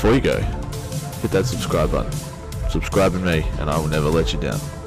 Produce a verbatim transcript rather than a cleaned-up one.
before you go, hit that subscribe button. Subscribe to me, and I will never let you down.